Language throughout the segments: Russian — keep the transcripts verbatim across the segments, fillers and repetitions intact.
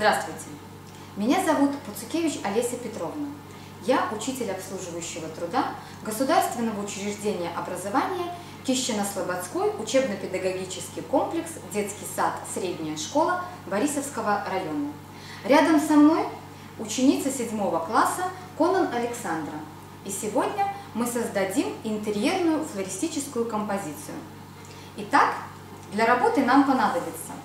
Здравствуйте! Меня зовут Пацукевич Олеся Петровна. Я учитель обслуживающего труда Государственного учреждения образования Кищино-Слободской учебно-педагогический комплекс «Детский сад. Средняя школа» Борисовского района. Рядом со мной ученица седьмого класса Конан Александра. И сегодня мы создадим интерьерную флористическую композицию. Итак, для работы нам понадобится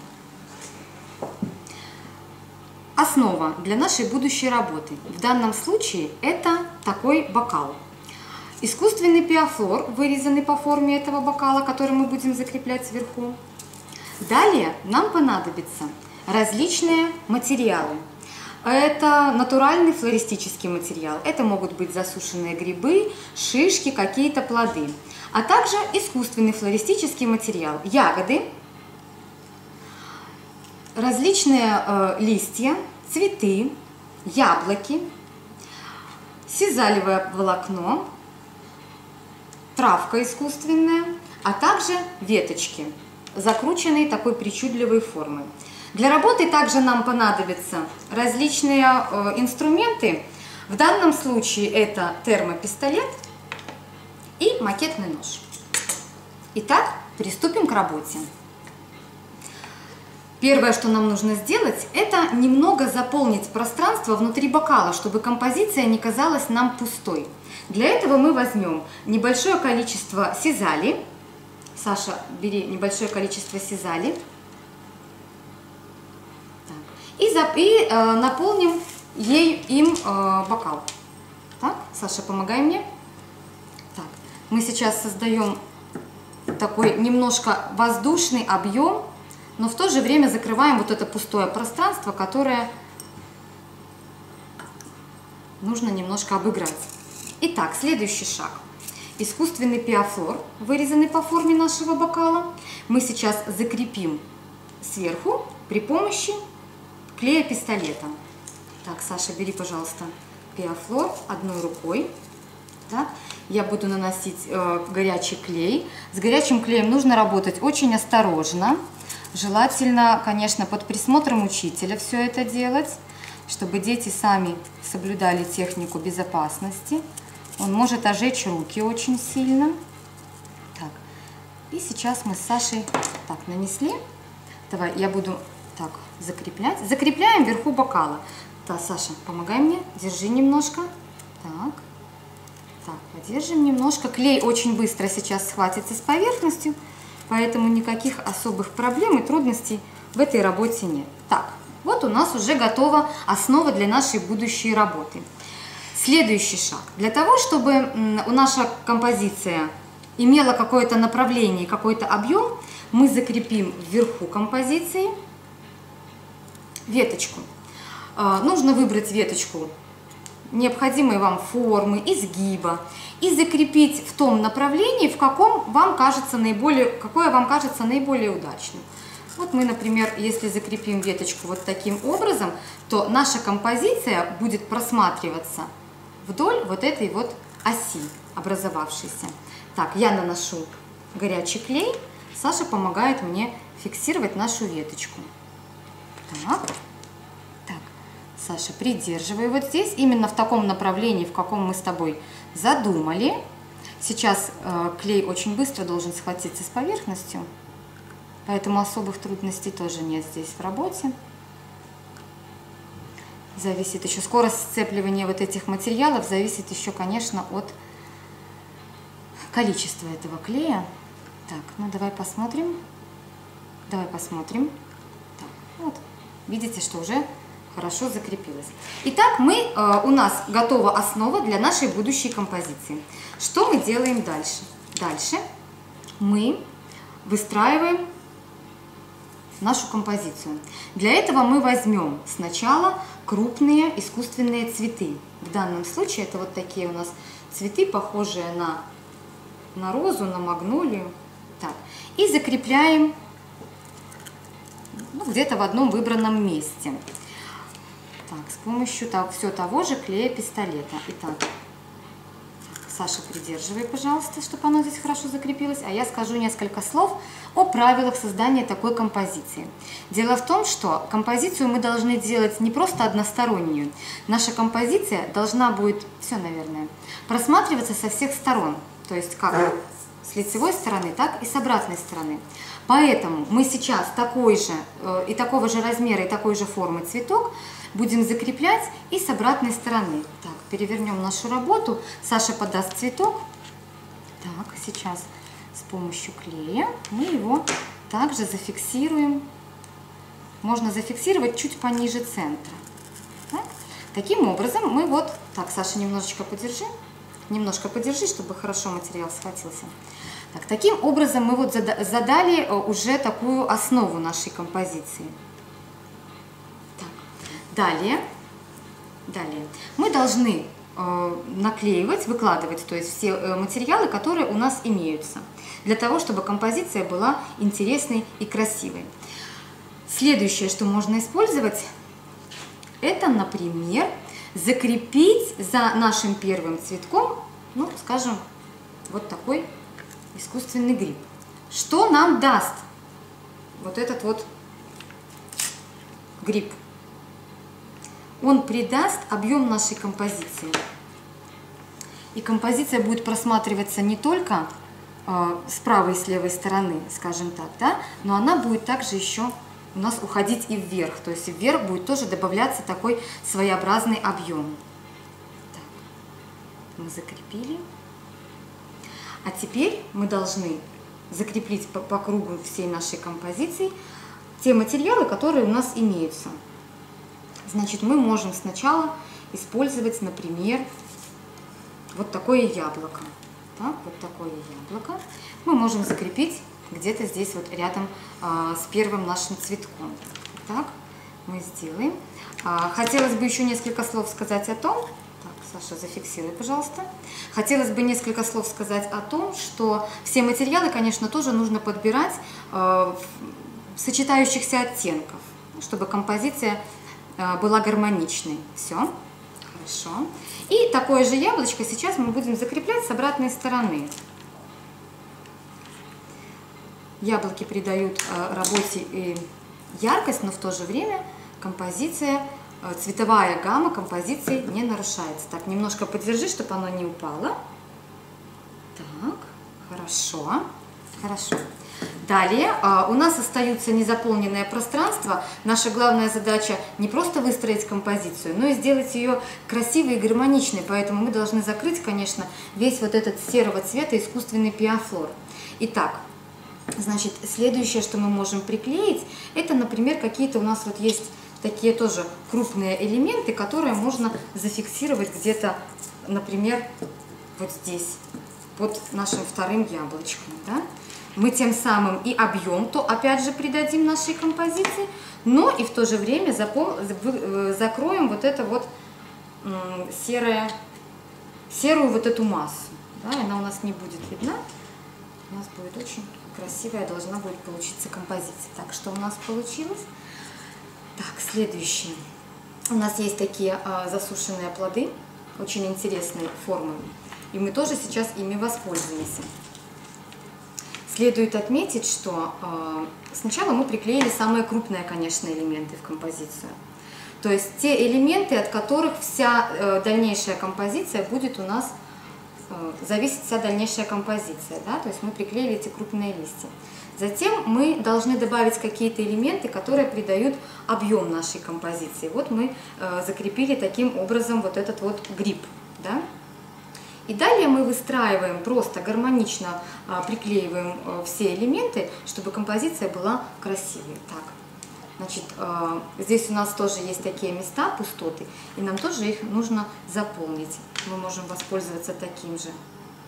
основа для нашей будущей работы. В данном случае это такой бокал. Искусственный пиофлор, вырезанный по форме этого бокала, который мы будем закреплять сверху. Далее нам понадобятся различные материалы. Это натуральный флористический материал. Это могут быть засушенные грибы, шишки, какие-то плоды. А также искусственный флористический материал. Ягоды, различные э, листья, цветы, яблоки, сизалевое волокно, травка искусственная, а также веточки, закрученные такой причудливой формы. Для работы также нам понадобятся различные э, инструменты. В данном случае это термопистолет и макетный нож. Итак, приступим к работе. Первое, что нам нужно сделать, это немного заполнить пространство внутри бокала, чтобы композиция не казалась нам пустой. Для этого мы возьмем небольшое количество сизали. Саша, бери небольшое количество сизали. И, за, и э, наполним ей, им э, бокал. Так, Саша, помогай мне. Так, мы сейчас создаем такой немножко воздушный объем, но в то же время закрываем вот это пустое пространство, которое нужно немножко обыграть. Итак, следующий шаг. Искусственный пиофлор, вырезанный по форме нашего бокала, мы сейчас закрепим сверху при помощи клея пистолета. Так, Саша, бери, пожалуйста, пиофлор одной рукой. Так, я буду наносить э, горячий клей. С горячим клеем нужно работать очень осторожно. Желательно, конечно, под присмотром учителя все это делать, чтобы дети сами соблюдали технику безопасности. Он может ожечь руки очень сильно. Так, и сейчас мы с Сашей так нанесли. Давай, я буду так закреплять. Закрепляем вверху бокала. Так, Саша, помогай мне, держи немножко. Так, так, подержим немножко. Клей очень быстро сейчас схватится с поверхностью, поэтому никаких особых проблем и трудностей в этой работе нет. Так, вот у нас уже готова основа для нашей будущей работы. Следующий шаг. Для того, чтобы наша композиция имела какое-то направление, какой-то объем, мы закрепим вверху композиции веточку. Нужно выбрать веточку необходимой вам формы, изгиба и закрепить в том направлении, в каком вам кажется наиболее, какое вам кажется наиболее удачным. Вот мы, например, если закрепим веточку вот таким образом, то наша композиция будет просматриваться вдоль вот этой вот оси образовавшейся. Так, я наношу горячий клей, Саша помогает мне фиксировать нашу веточку. Так. Саша, придерживай вот здесь, именно в таком направлении, в каком мы с тобой задумали. Сейчас э, клей очень быстро должен схватиться с поверхностью, поэтому особых трудностей тоже нет здесь в работе. Зависит еще, скорость сцепливания вот этих материалов зависит еще, конечно, от количества этого клея. Так, ну давай посмотрим. Давай посмотрим. Так, вот, видите, что уже хорошо закрепилась. Итак, мы, э, у нас готова основа для нашей будущей композиции. Что мы делаем дальше? Дальше мы выстраиваем нашу композицию. Для этого мы возьмем сначала крупные искусственные цветы. В данном случае это вот такие у нас цветы, похожие на, на розу, на магнолию. Так. И закрепляем ну, где-то в одном выбранном месте. Так, с помощью того, все того же клея пистолета. Итак, Саша, придерживай, пожалуйста, чтобы оно здесь хорошо закрепилось, а я скажу несколько слов о правилах создания такой композиции. Дело в том, что композицию мы должны делать не просто одностороннюю. Наша композиция должна будет, все, наверное, просматриваться со всех сторон, то есть как с лицевой стороны, так и с обратной стороны. Поэтому мы сейчас такой же э, и такого же размера, и такой же формы цветок будем закреплять и с обратной стороны. Так, перевернем нашу работу. Саша подаст цветок. Так, сейчас с помощью клея мы его также зафиксируем. Можно зафиксировать чуть пониже центра. Так. Таким образом мы вот... Так, Саша, немножечко подержи. Немножко подержи, чтобы хорошо материал схватился. Так, таким образом мы вот задали уже такую основу нашей композиции. Так, далее, далее мы должны э, наклеивать, выкладывать, то есть все э, материалы, которые у нас имеются, для того, чтобы композиция была интересной и красивой. Следующее, что можно использовать, это, например, закрепить за нашим первым цветком, ну, скажем, вот такой искусственный гриб. Что нам даст вот этот вот гриб? Он придаст объем нашей композиции. И композиция будет просматриваться не только э, с правой и с левой стороны, скажем так, да, но она будет также еще у нас уходить и вверх. То есть вверх будет тоже добавляться такой своеобразный объем. Так, мы закрепили. А теперь мы должны закрепить по, по кругу всей нашей композиции те материалы, которые у нас имеются. Значит, мы можем сначала использовать, например, вот такое яблоко. Так, вот такое яблоко мы можем закрепить где-то здесь вот рядом а, с первым нашим цветком. Так, мы сделаем. А, хотелось бы еще несколько слов сказать о том, так, Саша, зафиксируй, пожалуйста. Хотелось бы несколько слов сказать о том, что все материалы, конечно, тоже нужно подбирать э, сочетающихся оттенков, чтобы композиция э, была гармоничной. Все, хорошо. И такое же яблочко сейчас мы будем закреплять с обратной стороны. Яблоки придают э, работе и яркость, но в то же время композиция, э, цветовая гамма композиции не нарушается. Так, немножко подержи, чтобы оно не упало. Так, хорошо, хорошо. Далее э, у нас остается незаполненное пространство. Наша главная задача не просто выстроить композицию, но и сделать ее красивой и гармоничной. Поэтому мы должны закрыть, конечно, весь вот этот серого цвета искусственный пиафлор. Итак, значит, следующее, что мы можем приклеить, это, например, какие-то у нас вот есть такие тоже крупные элементы, которые можно зафиксировать где-то, например, вот здесь, под нашим вторым яблочком. Да? Мы тем самым и объем, то опять же придадим нашей композиции, но и в то же время запол... закроем вот это вот серое, серую вот эту массу. Да? Она у нас не будет видна, у нас будет очень красивая, должна будет получиться композиция. Так, что у нас получилось? Так, следующее. У нас есть такие а, засушенные плоды, очень интересной формы, и мы тоже сейчас ими воспользуемся. Следует отметить, что а, сначала мы приклеили самые крупные, конечно, элементы в композицию. То есть те элементы, от которых вся а, дальнейшая композиция будет у нас зависит вся дальнейшая композиция, да? То есть мы приклеили эти крупные листья. Затем мы должны добавить какие-то элементы, которые придают объем нашей композиции. Вот мы э, закрепили таким образом вот этот вот гриб, да? И далее мы выстраиваем, просто гармонично э, приклеиваем э, все элементы, чтобы композиция была красивой. Так, значит, э, здесь у нас тоже есть такие места, пустоты, и нам тоже их нужно заполнить. Мы можем воспользоваться таким же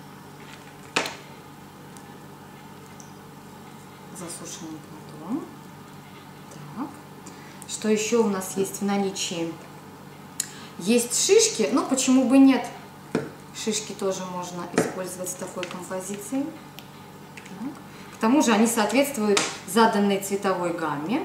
засушенным плодом. Так. Что еще у нас есть в наличии? Есть шишки, но почему бы нет? Шишки тоже можно использовать в такой композиции. Так. К тому же они соответствуют заданной цветовой гамме.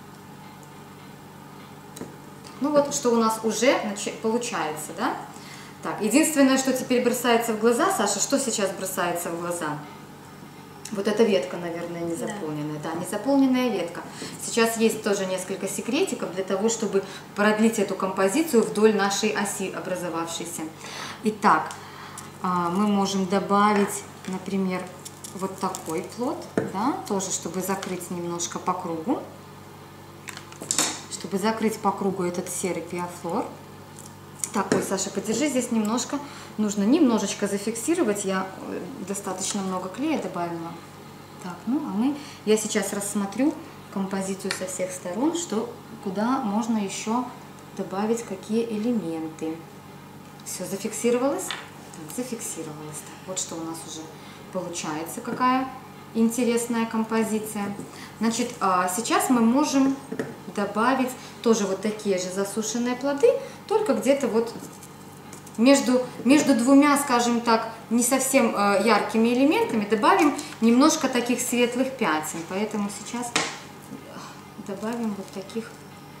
Ну вот, что у нас уже получается, да? Так, единственное, что теперь бросается в глаза, Саша, что сейчас бросается в глаза? Вот эта ветка, наверное, незаполненная. Да, да, незаполненная ветка. Сейчас есть тоже несколько секретиков для того, чтобы продлить эту композицию вдоль нашей оси образовавшейся. Итак, мы можем добавить, например, вот такой плод, да, тоже, чтобы закрыть немножко по кругу. Чтобы закрыть по кругу этот серый пиафлор. Так, ой, Саша, подержи здесь немножко. Нужно немножечко зафиксировать. Я достаточно много клея добавила. Так, ну а мы... Я сейчас рассмотрю композицию со всех сторон, что куда можно еще добавить какие элементы. Все, зафиксировалось? Так, зафиксировалось. Так, вот что у нас уже получается, какая интересная композиция. Значит, сейчас мы можем добавить тоже вот такие же засушенные плоды, только где-то вот между, между двумя, скажем так, не совсем яркими элементами добавим немножко таких светлых пятен. Поэтому сейчас добавим вот таких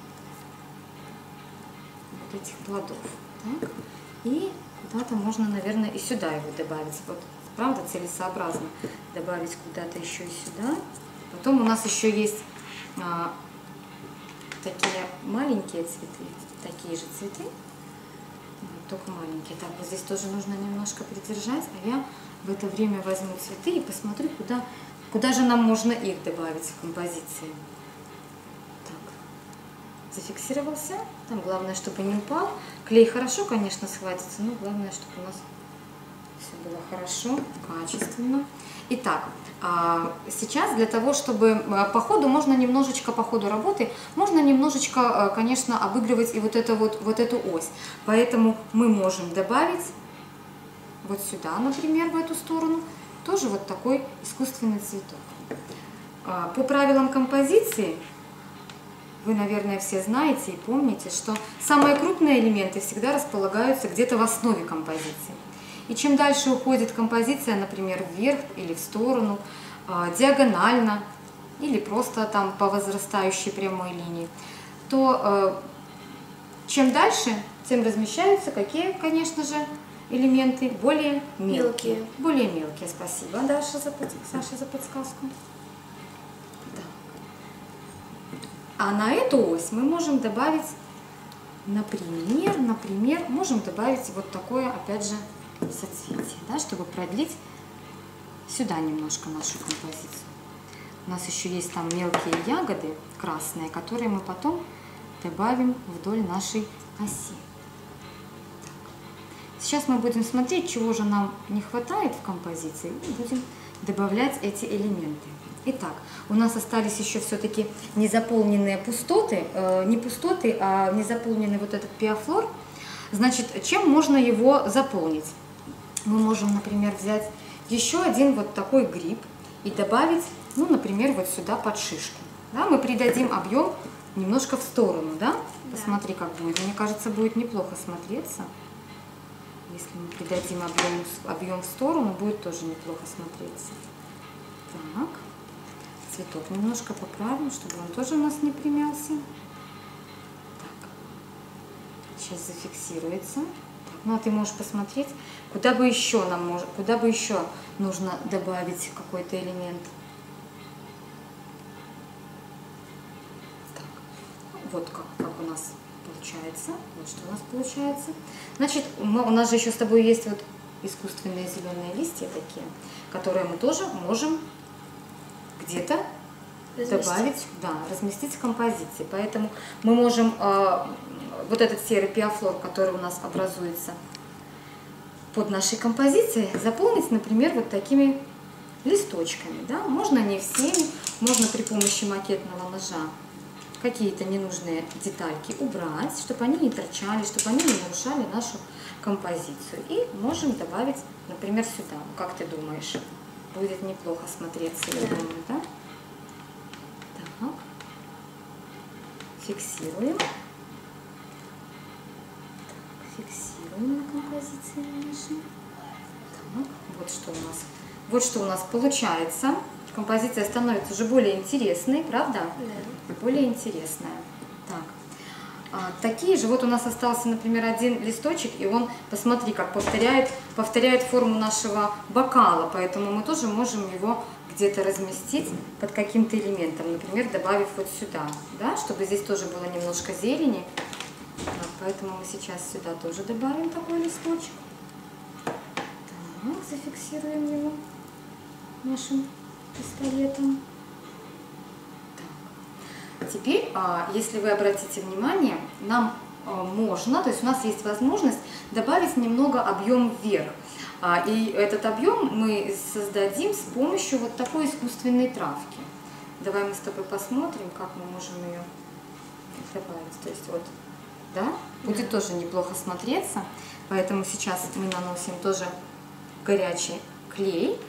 вот этих плодов. Так. И куда-то можно, наверное, и сюда его добавить. Вот, правда, целесообразно добавить куда-то еще и сюда. Потом у нас еще есть а, такие маленькие цветы, такие же цветы, вот, только маленькие. Так, вот здесь тоже нужно немножко придержать, а я в это время возьму цветы и посмотрю, куда, куда же нам можно их добавить в композиции. Так, зафиксировался. Там главное, чтобы не упал. Клей хорошо, конечно, схватится, но главное, чтобы у нас все было хорошо, качественно. Итак, сейчас для того, чтобы по ходу, можно немножечко по ходу работы, можно немножечко, конечно, обыгрывать и вот, это вот, вот эту ось. Поэтому мы можем добавить вот сюда, например, в эту сторону, тоже вот такой искусственный цветок. По правилам композиции, вы, наверное, все знаете и помните, что самые крупные элементы всегда располагаются где-то в основе композиции. И чем дальше уходит композиция, например, вверх или в сторону, диагонально, или просто там по возрастающей прямой линии, то чем дальше, тем размещаются какие, конечно же, элементы более мелкие. мелкие. Более мелкие. Спасибо, Даша, за, Саша, за подсказку. Да. А на эту ось мы можем добавить, например, например, можем добавить вот такое, опять же, соцветие, да, чтобы продлить сюда немножко нашу композицию. У нас еще есть там мелкие ягоды красные, которые мы потом добавим вдоль нашей оси. Так. Сейчас мы будем смотреть, чего же нам не хватает в композиции, и будем добавлять эти элементы. Итак, у нас остались еще все-таки незаполненные пустоты, э, не пустоты, а незаполненный вот этот пиафлор. Значит, чем можно его заполнить? Мы можем, например, взять еще один вот такой гриб и добавить, ну, например, вот сюда под шишку. Да, мы придадим объем немножко в сторону, да? Да. Посмотри, как будет. Мне кажется, будет неплохо смотреться. Если мы придадим объем, объем в сторону, будет тоже неплохо смотреться. Так, цветок немножко поправим, чтобы он тоже у нас не примялся. Так, сейчас зафиксируется. Ну, а ты можешь посмотреть, куда бы еще нам мож... куда бы еще нужно добавить какой-то элемент. Так. Вот как, как у нас получается. Вот что у нас получается. Значит, мы, у нас же еще с тобой есть вот искусственные зеленые листья такие, которые мы тоже можем где-то добавить, да, разместить в композиции. Поэтому мы можем э, вот этот серый пиафлор, который у нас образуется под нашей композицией, заполнить, например, вот такими листочками. Да? Можно не всеми, можно при помощи макетного ножа какие-то ненужные детальки убрать, чтобы они не торчали, чтобы они не нарушали нашу композицию. И можем добавить, например, сюда. Как ты думаешь, будет неплохо смотреться, я думаю, да? Так. Фиксируем. Так, фиксируем на композиции нашей. Так, вот что у нас, вот что у нас получается. Композиция становится уже более интересной, правда? Да. Более интересная. Так, а такие же. Вот у нас остался, например, один листочек, и он, посмотри, как повторяет, повторяет форму нашего бокала, поэтому мы тоже можем его где-то разместить под каким-то элементом, например, добавив вот сюда, да, чтобы здесь тоже было немножко зелени. Так, поэтому мы сейчас сюда тоже добавим такой листочек. Так, зафиксируем его нашим пистолетом. Так. Теперь, если вы обратите внимание, нам можно, то есть у нас есть возможность добавить немного объем вверх. И этот объем мы создадим с помощью вот такой искусственной травки. Давай мы с тобой посмотрим, как мы можем ее добавить. То есть вот, да, будет тоже неплохо смотреться. Поэтому сейчас мы наносим тоже горячий клей.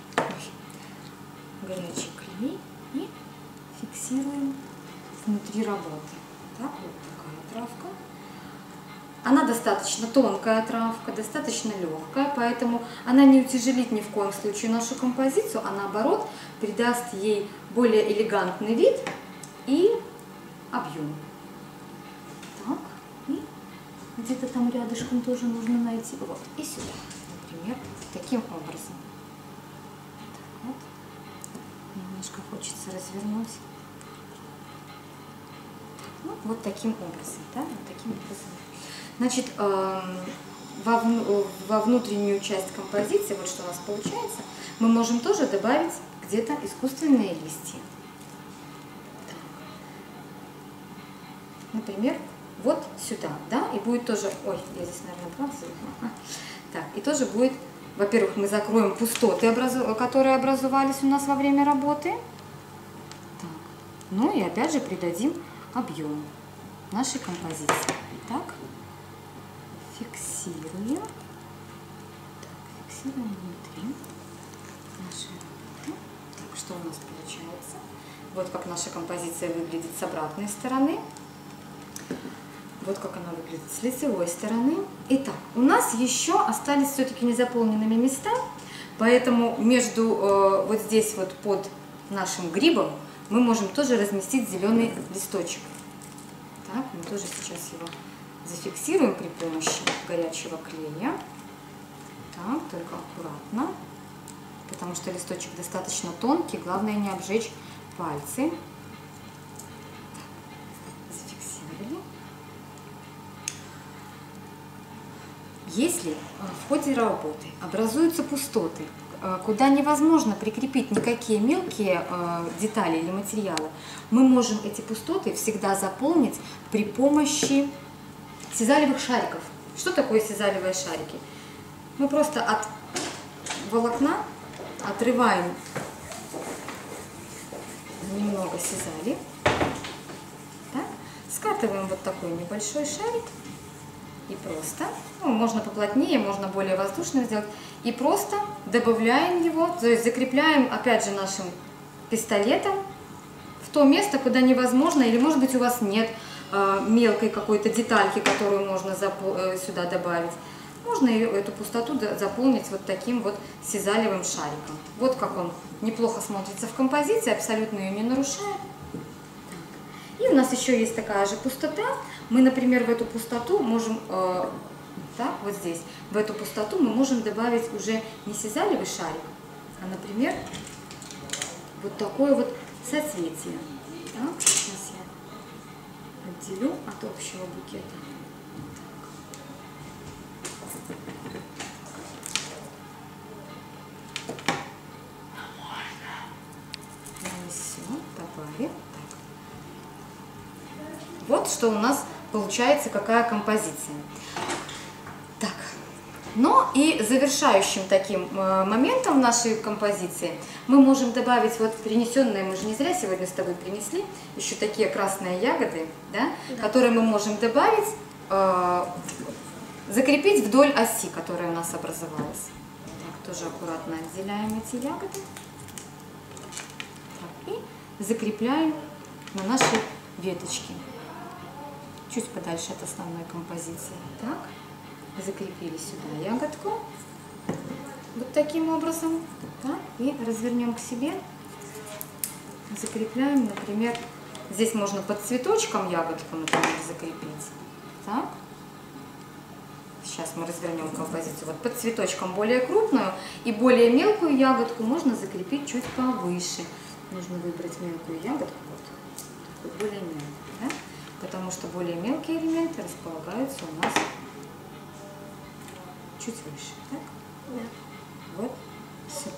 Горячий клей и фиксируем внутри работы. Так, вот такая травка. Она достаточно тонкая травка, достаточно легкая, поэтому она не утяжелит ни в коем случае нашу композицию, а наоборот придаст ей более элегантный вид и объем. Так, и где-то там рядышком тоже нужно найти. Вот, и сюда, например, таким образом. Так, вот. Немножко хочется развернуть. Ну, вот таким образом, да, вот таким образом. Значит, во внутреннюю часть композиции, вот что у нас получается, мы можем тоже добавить где-то искусственные листья. Так. Например, вот сюда, да, и будет тоже, ой, я здесь, наверное, правда забыла. Так, и тоже будет, во-первых, мы закроем пустоты, которые образовались у нас во время работы. Так. Ну и опять же придадим объем нашей композиции. Так. Фиксируем. Так, фиксируем внутри нашей работы. Так, что у нас получается? Вот как наша композиция выглядит с обратной стороны. Вот как она выглядит с лицевой стороны. Итак, у нас еще остались все-таки незаполненными места, поэтому между э, вот здесь вот под нашим грибом мы можем тоже разместить зеленый листочек. Так, мы тоже сейчас его зафиксируем при помощи горячего клея. Так, только аккуратно, потому что листочек достаточно тонкий, главное не обжечь пальцы. Так, зафиксировали. Если в ходе работы образуются пустоты, куда невозможно прикрепить никакие мелкие детали или материалы, мы можем эти пустоты всегда заполнить при помощи сизалевых шариков. Что такое сизалевые шарики? Мы просто от волокна отрываем немного сизали, так, скатываем вот такой небольшой шарик и просто, ну, можно поплотнее, можно более воздушным сделать, и просто добавляем его, то есть закрепляем опять же нашим пистолетом в то место, куда невозможно, или может быть у вас нет мелкой какой-то детальки, которую можно сюда добавить. Можно эту пустоту заполнить вот таким вот сизалевым шариком. Вот как он неплохо смотрится в композиции, абсолютно ее не нарушает. И у нас еще есть такая же пустота. Мы, например, в эту пустоту можем, э, так, вот здесь, в эту пустоту мы можем добавить уже не сизалевый шарик, а, например, вот такое вот соцветие. Так, сейчас я отделю от общего букета. Все, добавим. Так. Вот что у нас получается, какая композиция. Так. Ну и завершающим таким моментом нашей композиции мы можем добавить вот принесенные, мы же не зря сегодня с тобой принесли, еще такие красные ягоды, да, да. которые мы можем добавить, э, закрепить вдоль оси, которая у нас образовалась. Так, тоже аккуратно отделяем эти ягоды. Так, и закрепляем на нашей веточке. Чуть подальше от основной композиции. Так. Закрепили сюда ягодку, вот таким образом, да, и развернем к себе, закрепляем, например, здесь можно под цветочком ягодку, например, закрепить. так. Сейчас мы развернем композицию. Вот под цветочком более крупную и более мелкую ягодку можно закрепить чуть повыше. Нужно выбрать мелкую ягодку, вот, такую более мелкую, да? Потому что более мелкие элементы располагаются у нас чуть выше. Так? Да. Вот сюда.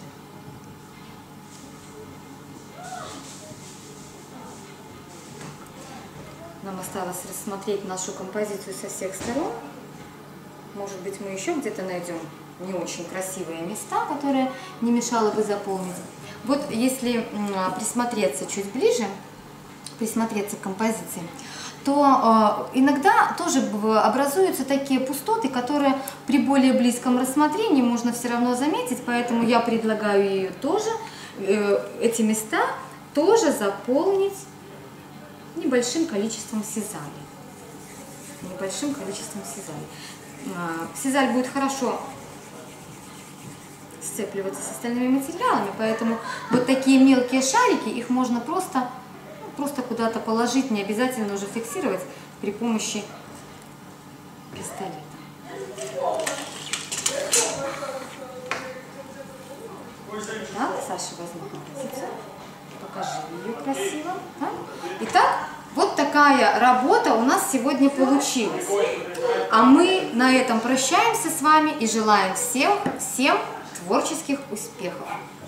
Нам осталось рассмотреть нашу композицию со всех сторон. Может быть, мы еще где-то найдем не очень красивые места, которые не мешало бы заполнить. Вот если присмотреться чуть ближе, присмотреться к композиции, то э, иногда тоже образуются такие пустоты, которые при более близком рассмотрении можно все равно заметить, поэтому я предлагаю ее тоже, э, эти места тоже заполнить небольшим количеством сизали. Небольшим количеством сизали. Э, сизаль будет хорошо сцепливаться с остальными материалами, поэтому вот такие мелкие шарики, их можно просто просто куда-то положить, не обязательно уже фиксировать при помощи пистолета. Так, Саша, возьми композицию, покажи ее красиво. Так? Итак, вот такая работа у нас сегодня получилась. А мы на этом прощаемся с вами и желаем всем, всем творческих успехов.